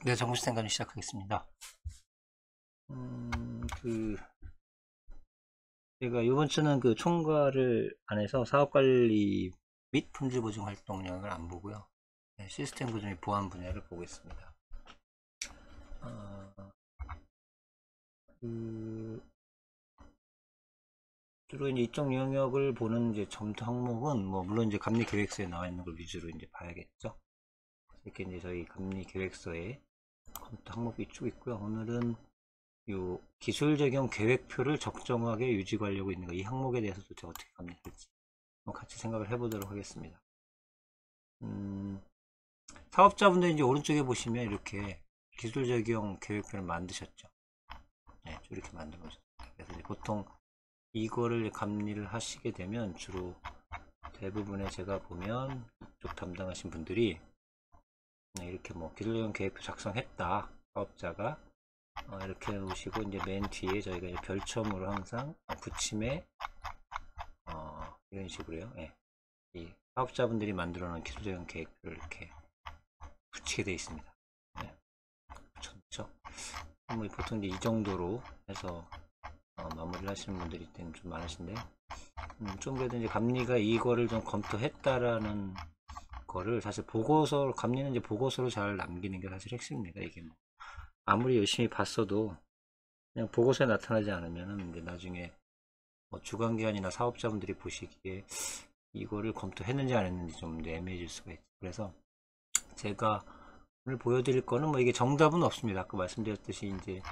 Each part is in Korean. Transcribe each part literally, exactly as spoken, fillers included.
네, 정보시스템 시작하겠습니다. 음, 그, 제가 이번 주는 그 총괄을 안 해서 사업관리 및 품질 보증 활동 영역을 안 보고요. 네, 시스템 보증 및 보안 분야를 보고 있습니다. 어, 그, 주로 이제 이쪽 영역을 보는 이제 점수 항목은 뭐 물론 이제 감리 계획서에 나와 있는 걸 위주로 이제 봐야겠죠. 이렇게 이제 저희 감리 계획서에 검토 항목이 쭉 있고요. 오늘은 요 기술 적용 계획표를 적정하게 유지하려고 있는 거, 이 항목에 대해서도 제가 어떻게 감리할지 같이 생각을 해보도록 하겠습니다. 음, 사업자분들 이제 오른쪽에 보시면 이렇게 기술 적용 계획표를 만드셨죠. 네, 이렇게 만들어 셨습니다. 그래서 이제 보통 이거를 감리를 하시게 되면 주로 대부분의 제가 보면 이쪽 담당하신 분들이 네, 이렇게 뭐 기술 적용 계획표 작성했다 사업자가 어, 이렇게 놓으시고 이제 맨 뒤에 저희가 이제 별첨으로 항상 붙임에 어, 이런 식으로요. 예. 이 사업자분들이 만들어 놓은 기술적인 계획표를 이렇게 붙이게 되어 있습니다. 네. 붙였죠. 뭐 보통 이제 이 정도로 해서 어, 마무리를 하시는 분들이 좀 많으신데 음, 좀 그래도 이제 감리가 이거를 좀 검토했다라는 거를 사실 보고서 감리는 이제 보고서로 잘 남기는 게 사실 핵심입니다. 이게 뭐 아무리 열심히 봤어도 그냥 보고서에 나타나지 않으면 이제 나중에 뭐 주관기관이나 사업자분들이 보시기에 이거를 검토했는지 안 했는지 좀 애매해질 수가 있죠. 그래서 제가 오늘 보여드릴 거는 뭐 이게 정답은 없습니다. 아까 말씀드렸듯이 이제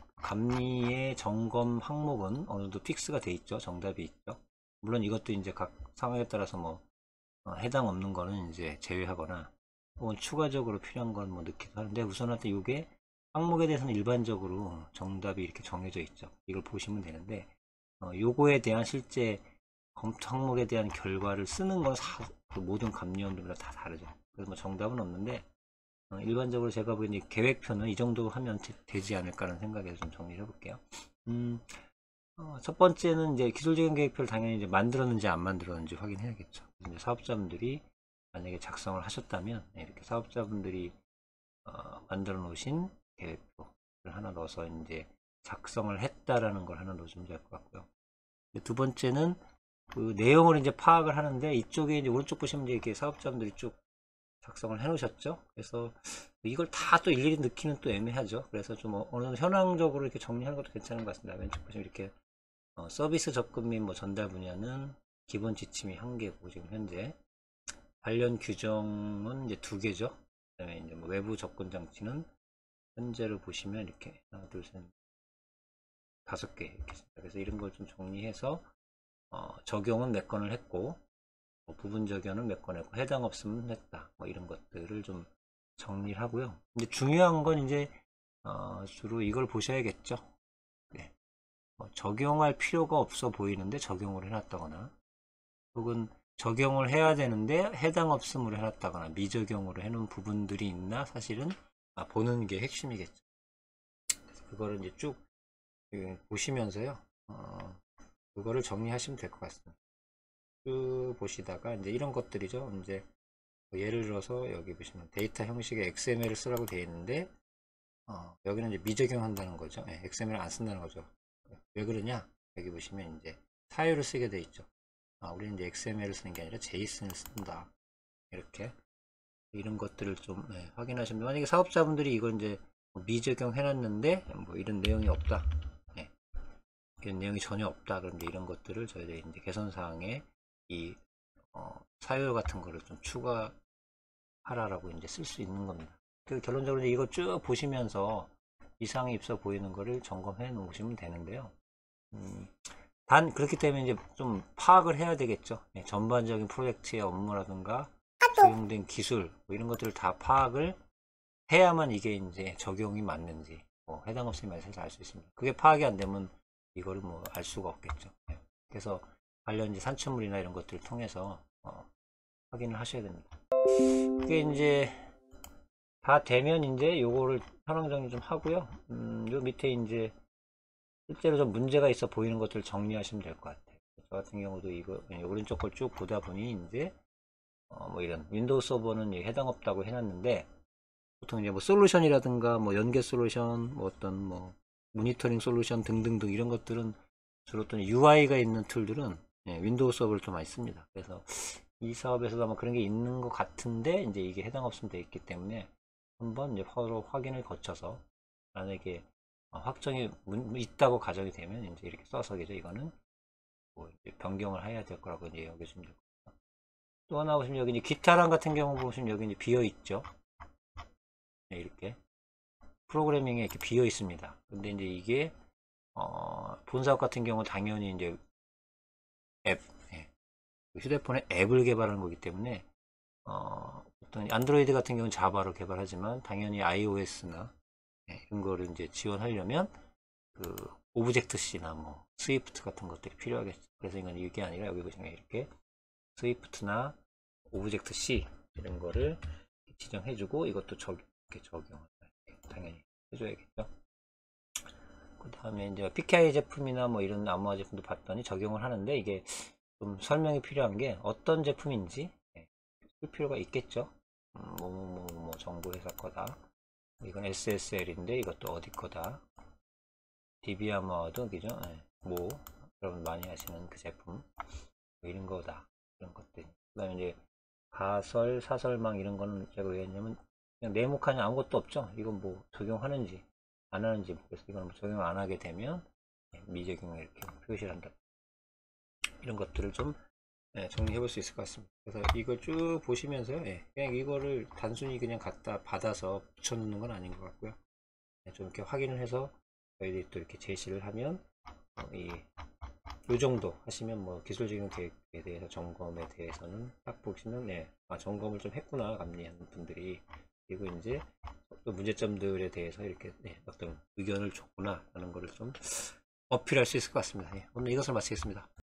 감리의 점검 항목은 어느 정도 픽스가 돼 있죠. 정답이 있죠. 물론 이것도 이제 각 상황에 따라서 뭐 어, 해당 없는 거는 이제 제외하거나 혹은 추가적으로 필요한 건 뭐 넣기도 하는데 우선 하여튼 이게 항목에 대해서는 일반적으로 정답이 이렇게 정해져 있죠. 이걸 보시면 되는데 어, 요거에 대한 실제 검토 항목에 대한 결과를 쓰는 건 사, 그 모든 감리원들마다 다 다르죠. 그래서 뭐 정답은 없는데 어, 일반적으로 제가 보기엔 계획표는 이 정도 하면 되, 지 않을까라는 생각에서 좀 정리를 해볼게요. 음, 어, 첫 번째는 이제 기술적인 계획표를 당연히 이제 만들었는지 안 만들었는지 확인해야겠죠. 이제 사업자분들이 만약에 작성을 하셨다면 네, 이렇게 사업자분들이 어, 만들어 놓으신 계획표를 하나 넣어서 이제 작성을 했다라는 걸 하나 넣어주면 될 것 같고요. 두 번째는 그 내용을 이제 파악을 하는데 이쪽에 이제 오른쪽 보시면 이제 이렇게 사업자분들이 쭉 작성을 해 놓으셨죠. 그래서 이걸 다 또 일일이 넣기는 또 애매하죠. 그래서 좀 어, 어느 정도 현황적으로 이렇게 정리하는 것도 괜찮은 것 같습니다. 왼쪽 보시면 이렇게 어, 서비스 접근 및 뭐 전달 분야는 기본 지침이 한 개고 지금 현재 관련 규정은 이제 두 개죠. 그다음에 이제 뭐 외부 접근 장치는 현재를 보시면 이렇게 하나 둘셋 다섯 개 이렇게 있습니다. 그래서 이런 걸 좀 정리해서 어, 적용은 몇 건을 했고 뭐 부분 적용은 몇 건 했고 해당 없으면 했다 뭐 이런 것들을 좀 정리를 하고요. 근데 중요한 건 이제 어, 주로 이걸 보셔야겠죠. 네. 뭐 적용할 필요가 없어 보이는데 적용을 해놨다거나 혹은 적용을 해야 되는데 해당 없음으로 해놨다거나 미적용으로 해놓은 부분들이 있나 사실은 아, 보는 게 핵심이겠죠. 그래서 그거를 이제 쭉 보시면서요. 어, 그거를 정리하시면 될 것 같습니다. 쭉 보시다가 이제 이런 것들이죠. 이제 뭐 예를 들어서 여기 보시면 데이터 형식의 엑스엠엘을 쓰라고 되어 있는데 어, 여기는 이제 미적용한다는 거죠. 네, 엑스엠엘을 안 쓴다는 거죠. 왜 그러냐? 여기 보시면 이제 사유를 쓰게 돼 있죠. 아, 우리는 이제 엑스엠엘을 쓰는 게 아니라 제이슨을 쓴다. 이렇게 이런 것들을 좀 네, 확인하시면 만약에 사업자분들이 이걸 이제 뭐 미적용 해놨는데 뭐 이런 내용이 없다. 네, 이런 내용이 전혀 없다. 그런데 이런 것들을 저희들이 이제 개선 사항에 이 어, 사유 같은 거를 좀 추가하라라고 이제 쓸 수 있는 겁니다. 그 결론적으로 이거 쭉 보시면서 이상이 있어 보이는 거를 점검해 놓으시면 되는데요. 음, 단 그렇기 때문에 이제 좀 파악을 해야 되겠죠. 예, 전반적인 프로젝트의 업무라든가 적용된 기술 뭐 이런 것들을 다 파악을 해야만 이게 이제 적용이 맞는지 뭐 해당 없음이 맞는지 알 수 있습니다. 그게 파악이 안 되면 이거를 뭐 알 수가 없겠죠. 예. 그래서 관련 이제 산출물이나 이런 것들을 통해서 어, 확인을 하셔야 됩니다. 그게 이제 다 되면 이제 요거를 현황 정리 좀 하고요. 음, 요 밑에 이제 실제로 좀 문제가 있어 보이는 것들을 정리하시면 될 것 같아요. 저 같은 경우도 이거 오른쪽 걸 쭉 보다 보니 이제 어, 뭐 이런 윈도우 서버는 해당 없다고 해놨는데 보통 이제 뭐 솔루션이라든가 뭐 연계 솔루션, 뭐 어떤 뭐 모니터링 솔루션 등등등 이런 것들은 주로 어떤 유아이가 있는 툴들은 예, 윈도우 서버를 좀 많이 씁니다. 그래서 이 사업에서도 아마 그런 게 있는 것 같은데 이제 이게 해당 없으면 되어 있기 때문에 한번 이제 서로 확인을 거쳐서 만약에 확정이 있다고 가정이 되면 이제 이렇게 써서겠죠. 이거는 뭐 이제 변경을 해야 될 거라고 이제 여기시면 되고, 또 하나 보시면 여기 이제 기타란 같은 경우 보시면 여기 이제 비어 있죠. 네, 이렇게 프로그래밍에 이렇게 비어 있습니다. 근데 이제 이게 어, 본사업 같은 경우 당연히 이제 앱, 예, 휴대폰에 앱을 개발하는 거기 때문에 어, 어떤 안드로이드 같은 경우는 자바로 개발하지만 당연히 아이오에스나 예, 이런 거를 이제 지원하려면 그 오브젝트 C나 뭐 스위프트 같은 것들이 필요하겠죠. 그래서 이건 이게 아니라 여기 보시면 이렇게 스위프트나 오브젝트 C 이런 거를 지정해주고 이것도 적, 이렇게 적용을 당연히 해줘야겠죠. 그 다음에 이제 피케이아이 제품이나 뭐 이런 암호화 제품도 봤더니 적용을 하는데 이게 좀 설명이 필요한 게 어떤 제품인지 쓸 필요가 있겠죠. 음, 뭐, 뭐, 뭐, 뭐 정부 회사 거다. 이건 에스에스엘인데 이것도 어디 거다. 디비 암호화도 그죠? 네. 뭐 여러분 많이 하시는 그 제품 뭐 이런 거다. 이런 것들. 그 다음에 이제 가설, 사설망 이런 거는 제가 왜 했냐면 그냥 네모칸이 아무것도 없죠. 이건 뭐 적용하는지 안 하는지 모르겠어요. 이건 뭐 적용 안 하게 되면 미적용을 이렇게 표시를 한다. 이런 것들을 좀 네, 정리해 볼 수 있을 것 같습니다. 그래서 이걸 쭉 보시면서 예, 그냥 이거를 단순히 그냥 갖다 받아서 붙여놓는 건 아닌 것 같고요. 네, 좀 이렇게 확인을 해서 저희들이 또 이렇게 제시를 하면 어, 이, 요 정도 하시면 뭐 기술적인 계획에 대해서 점검에 대해서는 딱 보시면 네, 아, 점검을 좀 했구나 감리하는 분들이. 그리고 이제 또 문제점들에 대해서 이렇게 네, 어떤 의견을 줬구나 라는 거를 좀 어필할 수 있을 것 같습니다. 예, 오늘 이것을 마치겠습니다.